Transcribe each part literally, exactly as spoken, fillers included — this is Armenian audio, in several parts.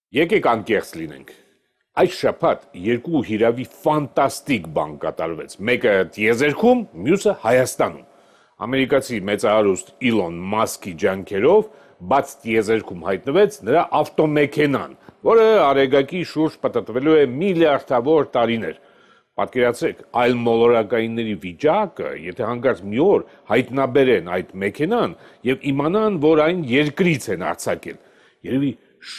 Եկեք անկեղծ լինենք։ Այս շաբաթ երկու հիրավի ֆանտաստիկ բան կատարվեց։ Մեկը տիեզերքում, մյուսը Հայաստանում։ Ամերիկացի մեծահարուստ Իլոն Մասկի ջանքերով բաց տիեզերքում հայտնվեց նրա ավտոմեքենան, որը արեգակի շուրջ պտտվելու է միլիարդավոր տարիներ։ Պատկերացրեք, այլ մոլորակայինների վիճակը, եթե հանկարծ մի օր հայտնաբերեն այդ մեքենան եւ իմանան, որ այն երկրից են արձակել։ Երևի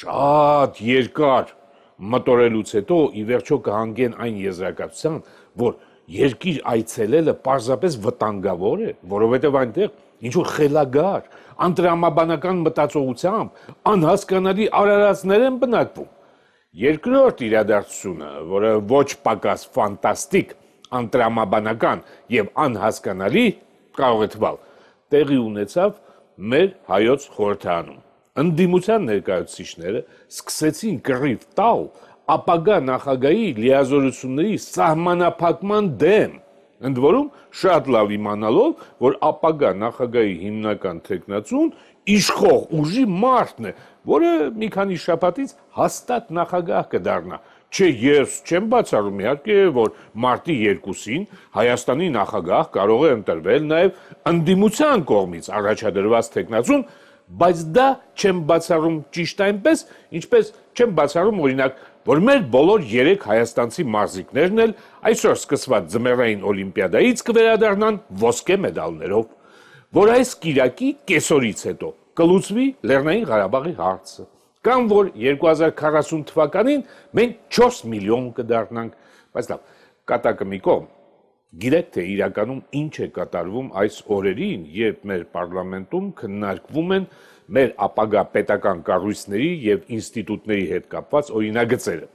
շատ երկար մտորելուց հետո ի վերջո կհանգեն այն եզրակացության, որ երկիր այցելելը պարզապես վտանգավոր է, որովհետև այնտեղ ինչ-որ խելագար, անտրամաբանական մտածողությամբ անհասկանալի արարածներ են բնակվում։ Երկրորդ իրադարձությունը, որը ոչ պակաս ֆանտաստիկ, անտրամաբանական եւ անհասկանալի կարող է թվալ, տեղի ունեցավ մեր հայոց խորհրդարանում։ Ընդդիմության ներկայացուցիչները սկսեցին կռիվ տալ ապագա նախագահի լիազորությունների սահմանափակման դեմ, ընդ որում շատ լավ իմանալով, որ ապագա նախագահի հիմնական թեկնածուն իշխող ուժի մարդն է, որը մի քանի շաբաթից հաստատ նախագահ կդառնա։ Չէ, ես չեմ բացառում իհարկե, որ մարտի երկուսին Հայաստանի նախագահ կարող է ընտրվել նաև ընդդիմության կողմից առաջադրված թեկնածուն, բայց դա չեմ բացառում ճիշտ այնպես, ինչպես չեմ բացառում օրինակ, որ մեր բոլոր երեք հայաստանցի մարզիկներն էլ այսօր սկսված ձմեռային օլիմպիադայից կվերադառնան ոսկե մեդալներով, որ այս կիրակի կեսօրից հետո կլուծվի Լեռնային Ղարաբաղի հարցը, կամ որ երկու հազար քառասուն թվականին մենք չորս միլիոն կդառնանք, բայց լավ, կատակը մի կողմ, գիտեք թե իրականում ինչ է կատարվում այս օրերին, երբ մեր պարլամենտում քննարկվում են մեր ապագա պետական կառույցների եւ ինստիտուտների հետ կապված օրինագծերը։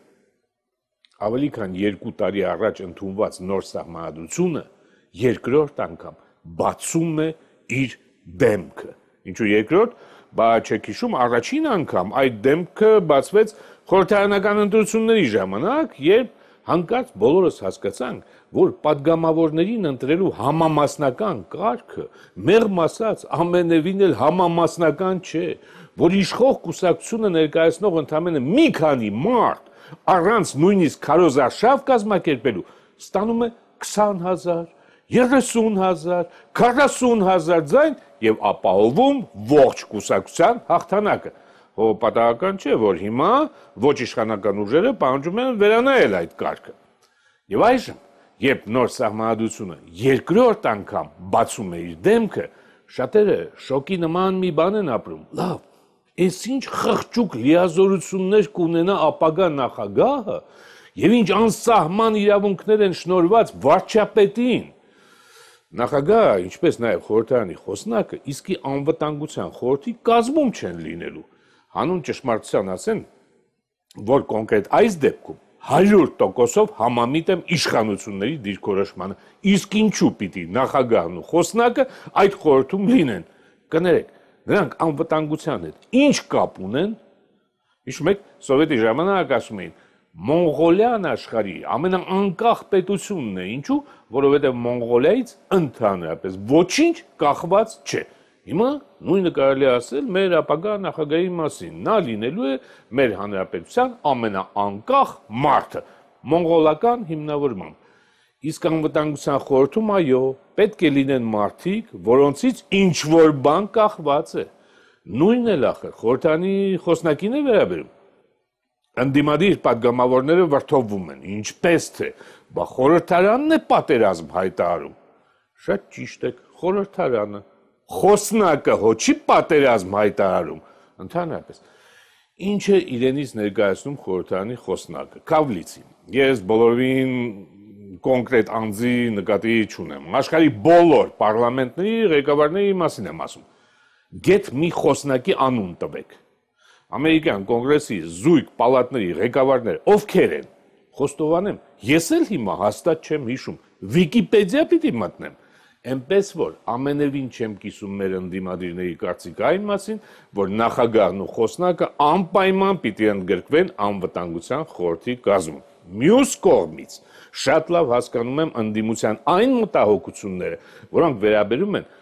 Ավելի քան երկու տարի առաջ ընդունված նոր սահմանադրությունը երկրորդ անգամ բացում է իր դեմքը։ Ինչու երկրորդ, բա չեք հիշում, առաջին անգամ այդ դեմքը բացվեց խորհրդարանական ընտրությունների ժամանակ, երբ հանկարծ բոլորս հասկացանք, որ падգամավորներին ընտրելու համամասնական կարգը, մեղմ ասած, ամենևին էլ համամասնական չէ, որ իշխող կուսակցությունը ներկայացնող ընդամենը մի քանի մարդ, առանց նույնիսկ քարոզարշավ կազմակերպելու, ստանում է քսան հազար, երեսուն հազար, քառասուն հազար ձայն եւ ապահովում ողջ կուսակցության հաղթանակը։ Հո պատահական չէ, որ հիմա ոչ իշխանական ուժերը պահանջում են վերանայել այդ կարգը։ Եվ այժմ, երբ նոր սահմանադրությունը երկրորդ անգամ բացում է իր դեմքը, շատերը շոկի նման մի բան են ապրում։ Լավ, այս ինչ խղճուկ լիազորություններ կունենա ապագա նախագահը եւ ինչ անսահման իրավունքներ են շնորհված վարչապետին։ Նախագահը, ինչպես նաև խորհրդարանի խոսնակը, իսկի անվտանգության խորհրդի կազմում չեն լինելու։ Հանուն ճշմարտության ասեն, որ կոնկրետ այս դեպքում հարյուր տոկոսով համամիտ եմ իշխանությունների դիրքորոշմանը, իսկ ինչու պիտի նախագահն ու խոսնակը այդ խորհրդում լինեն։ Կներեք, նրանք անվտանգության հետ ինչ կապ ունեն։ Հիշում եք, սովետի ժամանակ ասում էին, Մոնղոլիան աշխարհի ամենաանկախ պետությունն է, ինչու, որովհետև Մոնղոլիայից ընդհանրապես ոչինչ կախված չէ։ Հիմա նույնը կարելի ասել մեր ապագա նախագահի մասին, նա լինելու է մեր հանրապետության ամենաանկախ մարդը, մոնղոլական հիմնավորմամբ։ Իսկ անվտանգության խորհրդում այո, պետք է լինեն մարդիկ, որոնցից ինչ որ բան կախված է։ Նույնն էլ ախր խորհրդանի խոսնակին է վերաբերում։ Ընդդիմադիր падգամավորները վրդովվում են, ինչպես թե, բա խորհրդարանն է պատերազմ հայտարարում։ Շատ ճիշտ եք, խորհրդարանը, խոսնակը հո չի պատերազմ հայտարարում, ընդհանրապես։ Ինչ է իրենից ներկայացնում խորհրդարանի խոսնակը, Քավլիցի։ Ես բոլորին կոնկրետ անձի նկատի չունեմ, աշխարհի բոլոր պարլամենտների ղեկավարների մասին եմ ասում։ Գեթ մի խոսնակի անուն տվեք։ Ամերիկյան կոնգրեսի զույգ պալատների ղեկավարները ովքեր են, խոստովանեմ, ես էլ հիմա հաստատ չեմ հիշում, Վիկիպեդիա պիտի մտնեմ, այնպես որ ամենևին չեմ կիսում մեր ընդդիմադիրների կարծիքը այն մասին, որ նախագահն ու խոսնակը անպայման պիտի ընդգրկվեն անվտանգության խորհրդի կազմում։ Մյուս կողմից շատ լավ հասկանում եմ ընդդիմության այն մտահոգությունները, որոնք վերաբերում են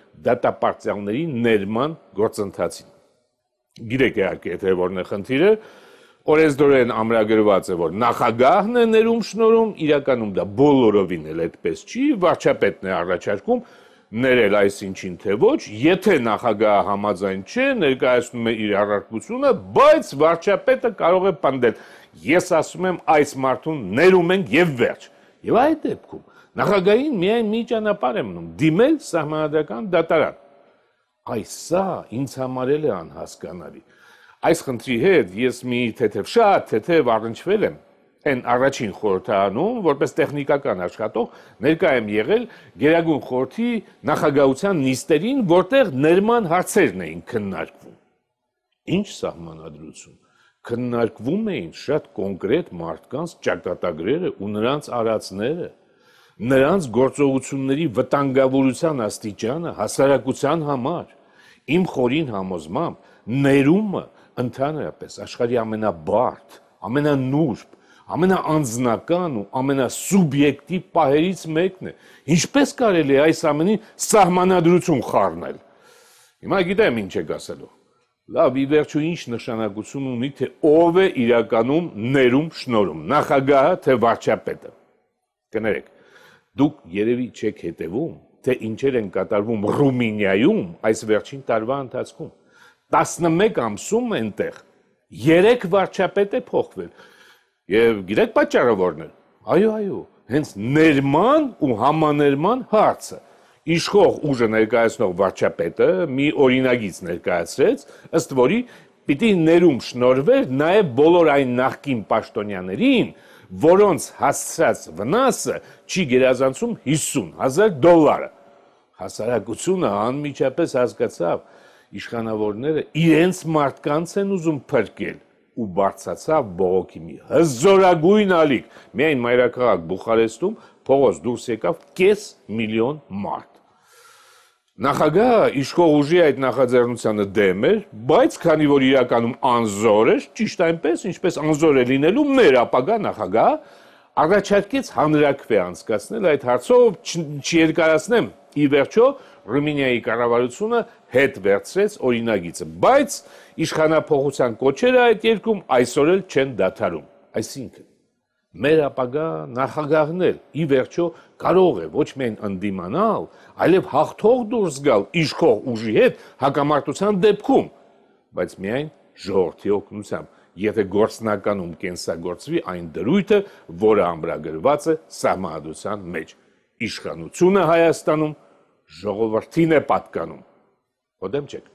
դատապարտյալների ներման գործընթացին։ Գիտեք իհարկե, թե որն է խնդիրը, օրենսդորեն ամրագրված է, որ նախագահն է ներում շնորհում, իրականում դա բոլորովին էլ այդպես չի, վարչապետն է առաջարկում ներել այսինչին թե ոչ, եթե նախագահը համաձայն չէ, ներկայացնում է իր առարկությունը, բայց վարչապետը կարող է պնդել, ես ասում եմ այս մարդուն ներում ենք եւ վերջ։ Եվ այդ դեպքում նախագահին միայն մի ճանապարհ է մնում՝ դիմել սահմանադրական դատարան։ Այս սա ինձ համարել է անհասկանալի։ Այս խնդրի հետ ես մի թեթև շատ թեթև առնչվել եմ այն առաջին խորհրդարանում, որպես տեխնիկական աշխատող ներկա եմ եղել Գերագույն խորհրդի նախագահության նիստերին, որտեղ ներման հարցերն էին քննարկվում։ Ինչ սահմանադրություն։ Քննարկվում էին շատ կոնկրետ մարդկանց ճակատագրերը ու նրանց արածները, նրանց գործողությունների վտանգավորության աստիճանը հասարակության համար։ Իմ խորին համոզմամբ ներումը ընդհանրապես աշխարհի ամենաբարդ, ամենանուրբ, ամենաանձնական ու ամենասուբյեկտիվ պահերից մեկն է։ Ինչպես կարելի է այս ամենին սահմանադրություն խառնել։ Հիմա գիտեմ ինչ եք ասելու։ Լավ, ի վերջո ինչ նշանակություն ունի, թե ով է իրականում ներում շնորհում, նախագահը թե վարչապետը։ Կներեք, դուք երևի չեք հետևում, թե ինչեր են կատարվում Ռումինիայում այս վերջին տարվա ընթացքում։ տասնմեկ ամսում այնտեղ երեք վարչապետ է փոխվել։ Եվ գիտեք պատճառը որն է։ Այո, այո, հենց ներման ու համաներման հարցը։ Իշխող ուժը ներկայացնող վարչապետը մի օրինագիծ ներկայացրեց, ըստ որի պիտի ներում շնորհվեր նաև բոլոր այն նախկին պաշտոնյաներին, որոնց հասցրած վնասը չի գերազանցում հիսուն հազար դոլարը։ Հասարակությունը անմիջապես հասկացավ, իշխանավորները իրենց մարդկանց են ուզում փրկել ու բարձրացավ բողոքի մի հզորագույն ալիք։ Միայն մայրաքաղաք Բուխարեստում փողոց դուրս եկավ կես միլիոն մարդ։ Նախագահը իշխող ուժի այդ նախաձեռնությանը դեմ էր, բայց քանի որ իրականում անզոր էր, ճիշտ այնպես, ինչպես անզոր է լինելու մեր ապագա նախագահը, առաջարկեց հանրաքվե անցկացնել այդ հարցով, չերկարացնեմ, ի վերջո Ռումինիայի կառավարությունը հետ վերցրեց օրինագիծը, բայց իշխանափոխության կոչերը այդ երկրում այսօր էլ չեն դադարում։ Այսինքն մեր ապագա նախագահն էլ ի վերջո կարող է ոչ միայն ընդդիմանալ, այլև հաղթող դուրս գալ իշխող ուժի հետ հակամարտության դեպքում, բայց միայն ժողովրդի օգնությամբ, եթե գործնականում կենսագործվի այն դրույթը, որը ամրագրված է սահմանադրության մեջ։ Իշխանությունը Հայաստանում ժողովրդին է պատկանում։ Ո՞դեմ չեք։